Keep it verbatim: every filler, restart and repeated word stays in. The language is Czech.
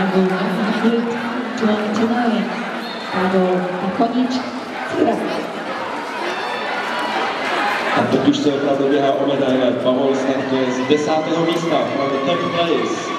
Pavel Nachlit, Tulen Pavel Konič, Cira. A teď už se opravdu běhá o medaile. Pavel startuje z desátého místa, tenth place.